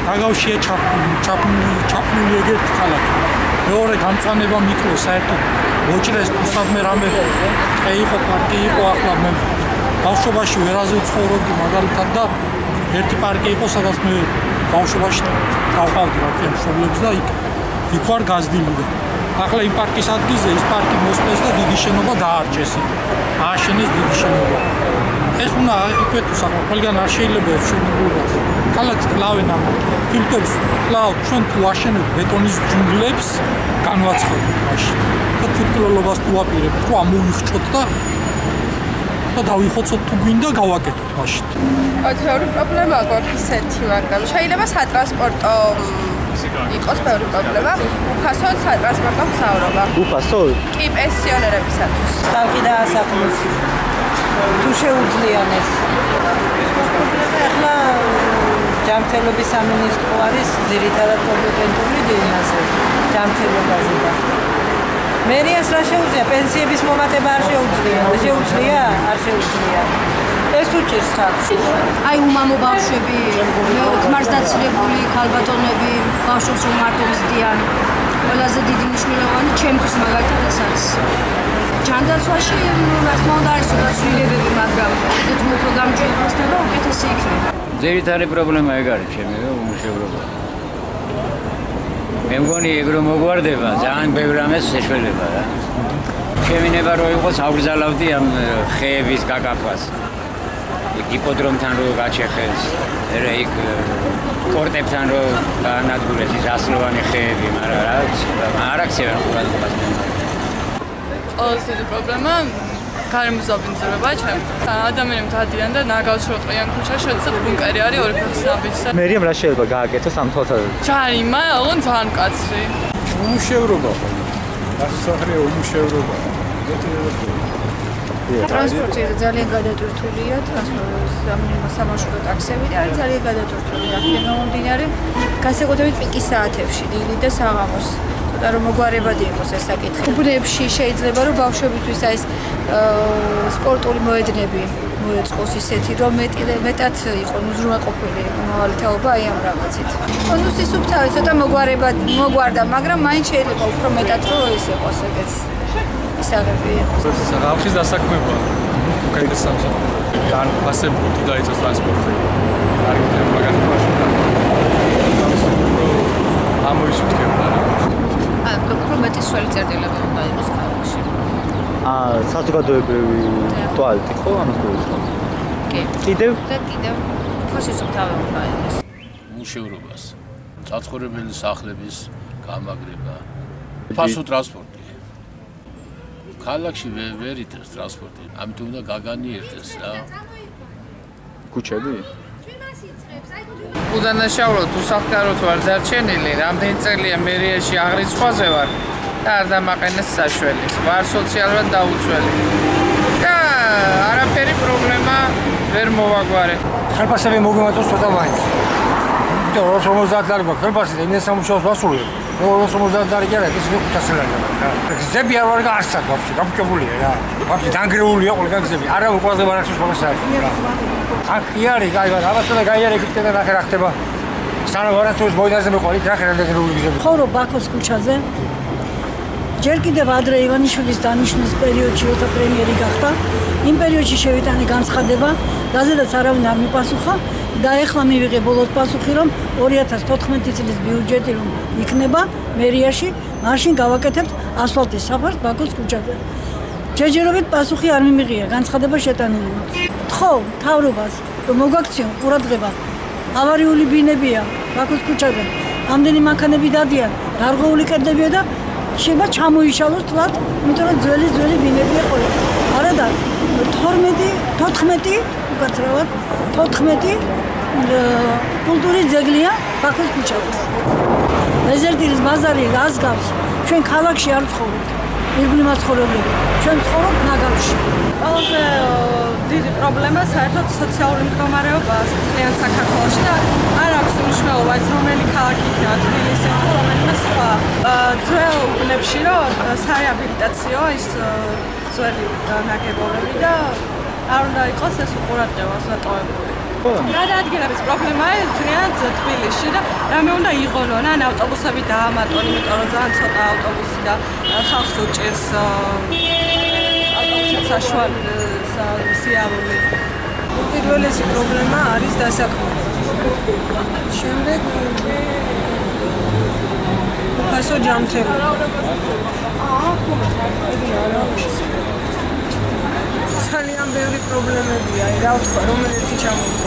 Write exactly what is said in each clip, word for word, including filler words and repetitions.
გაგავშია ჩაფნული ჩაფნული ეგეთი ქალაქი. მეორე გამწვანება მიკლო საერთოდ მოჭრეს თუსადმე რამე ტყე იყო, პარკი იყო, ახლა მე ბავშვობაში ვერაზე ვცხოვრობდი მაგალითად და ერთი პარკი იყო, სადაც მე ბავშვობაში დავყავდი რა მშობლებს და იქ იქ ვარ გაზრდილი. ახლა იმ პარკის ადგილზე ის პარკი მოსწეს და დიდი შენობა დაარჩეს. ააშენეს დიდი შენობა. ეს უნდა აიკვეთოს ახლა ყველგან არ შეიძლება ერთშენებულად. ქალაქს კლავენ ამ ფილტვებს, კლავთ ჩვენ თუ აშენებთ ბეტონის ჯუნგლებს, განვაცხადოთ მაშინ. და თვითმკვლელობას თუ ვაპირებთ, რომ ამოვიხჭოთ და და დავიხოცოთ თუ გვინდა გავაკეთოთ მაშინ. ორი პრობლემა გვაქვს ისეთი, მაგრამ შეიძლება სატრანსპორტო იყოს ბევრი პრობლემა. უფასო სატრანსპორტო მგზავრობა. უფასო? კი, პენსიონერებისათვის. ხალხი დაასაქმოს. თუ შეუძლიან ეს. ახლა ჯანმრთელობის სამინისტრო არის ძირითადად კომპეტენტური დევნაზე, ჯანმრთელობაზე და მერიას რა შეუძლია? პენსიების მომატება არ შეუძლია. შეუძლია? არ შეუძლია. ეს უჭირს ხალხს. აი უმამო ბავშვები, ქმარს დაცილებული ქალბატონები, ბავშვებს რომ მარტო ვიზდიან. ყველაზე დიდი მნიშვნელოვანი ჩემთვის მაგალითად ეს არის. ჯანდაცვაში რა თქმა უნდა არის ცვლილებები, მაგრამ კიდევ უფრო გამჭირებასთან და უკეთესი იქნება. ძირითადი პრობლემა ეგ არის ჩემი უმუშევრობა. მე მგონი ეგ რომ მოგვარდება, ძალიან ბევრი რამეს შეშველება რა. ჩემი ნება რო იყოს აღვგზავნავდი ამ ხეების გაკაფას. იქ იპოდრომთან რო გაჩეხეს, ერე იქ კორტებთან რო დაანადგურეს ის ასლოვანი ხეები, მაგრამ რა არ აქცევენ ყურადღებას. ყველაზე დიდი პრობლემა გარემოსაბინძურება ჩემთვის. ადამიანები გადიან და ნაგავს რო ყრიან ქუჩაში, შესაძლოა ბუნკერი არის ორი ფეხსაბის. მერიამ რა შეიძლება გააკეთოს ამ თვალსაზრისით? ჯარიმა, ოღონდ ძალიან მკაცრი. უმუშევრობა. გასახრია უმუშევრობა. ტრანსპორტი ძალიან გადატვირთულია, ტრანსპორტის სამარშრუტო ტაქსები და არის ძალიან გადატვირთული. აქედან მომდინარე განსაკუთრებით პიკის საათებში, დილით და საღამოს. ცოტა რომ მოგვარებადი იყოს ეს საკითხი. უბნებში შეიძლება რომ ბავშვებისთვის აი ეს სპორტული მოედნები მოეწყოს ისეთი, რომ მეტად იყო უზრუნველყოფილი მომავალი თაობა აი ამ რაღაცით. კონუსის უფთავი ცოტა მოგვარებად მოგვარდა, მაგრამ მაინც შეიძლება უფრო მეტად რომ ეს იყოს ეგეც. ისაღები იყოს. ხალხის დასაქმება უკეთეს სამსახური. ან ფასებული თუ დაიწოს ტრანსპორტზე. არ იქნება მაგალითად მაშინ. ამოისუთქებდა რა. აა, უფრო მეტი სველი წერტილები უნდა იყოს ქალაქში. აა, საზოგადოებრივი ტუალეტი ხო ამას გულისხმობ? კი. კიდევ? და კიდევ ფოსის უფთავი უნდა იყოს. მუშევრობას, საცხოვრებელი სახლების გამაგრება, ფასო ტრანსპორტი. ქალაქში ვერ იტევს ტრანსპორტი, ამიტომ უნდა გაგანიერდეს რა. ქუჩები? უდანაშაულოდ უსახკაროდ ვარ დარჩენილი, რამდენი წელია მერიაში აღრიცხვაზე ვარ და არ დამაყენეს საშველი, ვარ სოციალურად დაუცველი. და არაფერი პრობლემა ვერ მოვაგვარე. ხელფასები მოგემატოს ცოტა მაინც. იმიტომ რომ ორმოცდაათ ლარი მაქვს ხელფასი და იმენ სამუშაოს ვასრულებ. მე ორმოცდაათ ლარი კი არა, ეს ხუთასი ლარი მაქვს. გზები არ ვარ გაარსად ვაფშე, გამჭებულია რა. ვაფშე დანგრეულია ყველგან გზები. არა უყურდება არასდროს ყველასაა. აქ კი არის, კაი, რაღაცა და გაიარე იქიდან ნახე რა ხდება. სანამ არასდროს მოედანზე მეყოლი, ნახე რა დაგრეული გზები. ხორო ბაქოს ქუჩაზე. ჯერ კიდევ ადრე ივანიშვილის დანიშვნის პერიოდში, როცა პრემიერი გახდა, იმ პერიოდში შევიტანე განცხადება, რაზედაც არავინ არ მიპასუხა და ეხლა მივიღე ბოლოს პასუხი, რომ ორი ათას თოთხმეტი წლის ბიუჯეტი რომ იქნება მერიაში, მაშინ გავაკეთებთ ასფალტის საფარს ბაქოს ქუჩაზე. ჯერჯერობით პასუხი არ მიმიღია, განცხადება შეტანილი მაქვს. ხო, მთავრობას რომ მოგაქციონ ყურადღება. ავარიული ბინებია ბაქოს ქუჩაზე. ამდენი მანქანები დადიან, გარღვეული კედლებია და შეიძლება ჩამოიშალოს თვათ, იმიტომ რომ ძველი ძველი ბინებია ყველა. არადა თორმეტი, თოთხმეტი, უკაცრავად, თოთხმეტი კულტურის ძეგლია ბაქოს ქუჩაზე. რეზერტილის ბაზარი რას გავს? ჩვენ ქალაქში არ ვცხოვრობთ. ირგვლივ მაცხოვრებლები. ჩვენ ვცხოვრობთ ნაგავში. ყველაზე დიდი პრობლემა საერთოდ სოციალური მდგომარეობა მთლიან საქართველოში და არ აქვს მნიშვნელობა ის რომელი ქალაქი იქნება თბილისი თუ რომელიმე სხვა. ძველ უბნებში რომ სარეაბილიტაციო ის ძველი ნაგებობები და არ უნდა იყოს ეს უყურადღებას დატოვებული. ხო? გადაადგილების პრობლემაა თუნდაც თბილისში და რამე უნდა იღონონ, ან ავტობუსები დაამატონ, იმიტომ რომ ძალიან ცოტა ავტობუსი და ხალხს უჭერს ავტობუსის საშუალო სიარული. პირველი პრობლემა არის დასაქმება. შემდეგ ფასო ჯამთელი. ძალიან ბევრი პრობლემებია, რა ვთქვა, რომელეთი ჩამოვთვა.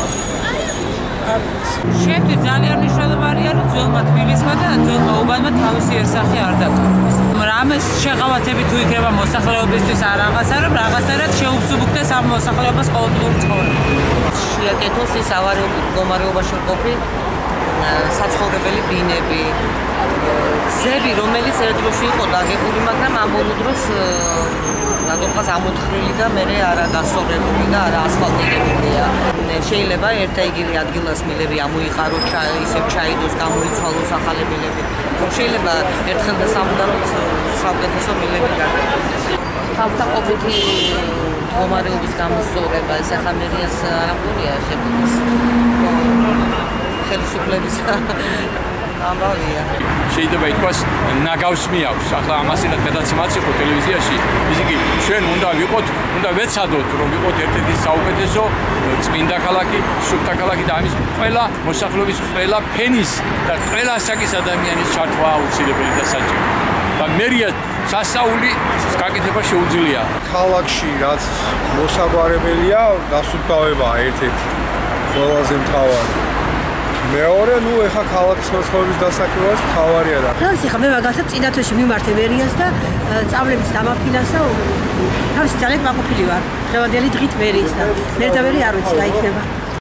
შეფი ძალიან მნიშვნელოვანი არის ძველმა თბილისმა და ძველმა უბანმა თავისიერსახე არ დაკარგოს. რამეს შეღავათები თუ იქნება მოსახლეობისთვის არ რაღაცა, რომ რაღაცნაირად შეუფსუბუქდეს ამ მოსახლეობას ყოველდღიური ცხოვრება. შეაკეთოს ის ავარიულ მდგომარეობაში მყოფი საცხოვრებელი ბინები, გზები, რომელიც ერთ დროს იყო დაგებული, მაგრამ ამ ბოლო დროს რადგანაც ამოთხრილი და მე არა გასწორებული და არა ასფალტირებულია. შეიძლება ერთ იგივე ადგილას მილები ამოიყაროს, ისევ ჩაიდოს, გამოიცვალოს ახალი მილები. შეიძლება ერთხელ და სამუდამოდ საუკეთესო მილები გაკეთოს. ხალხთა ყოფითი მდგომარეობის გამოსწორება, ეს ახლა მერიას არ ამგონია შეფიქრის. ხელისუფლების ამბავია. შეიძლება ითქვას ნაგავსმი აქვს. ახლა ამასინად გადაცემაც იყო ტელევიზიაში. ისე კი ჩვენ უნდა ვიყოთ, უნდა ვეცადოთ, რომ ვიყოთ ერთ-ერთი საუკეთესო წმინდა ქალაქი, სუფთა ქალაქი და ამის ყველა მოსახლეობის ყველა ფენის და ყველა ასაკის ადამიანის ჩართვა აუცილებელი და საჭირო. და მერია სასაული გაკეთება შეუძლიაა. ქალაქში რაც მოსაგვარებელია, დასუფთავებაა ერთ-ერთი ყველაზე მთავარი. მეორე, ნუ ეხა ქალაქის მოსახლეობის დასაქმებაც მთავარია და. რა ვიცი, ხა მე მაგალითად წინა თვეში მიმართე მერიას და წავლების დამაფინანსა თავის ძალიან მაყოფილი ვარ. დღევანდელი დღით მერის და მე და ვერი არ ვიცი რა იქნება.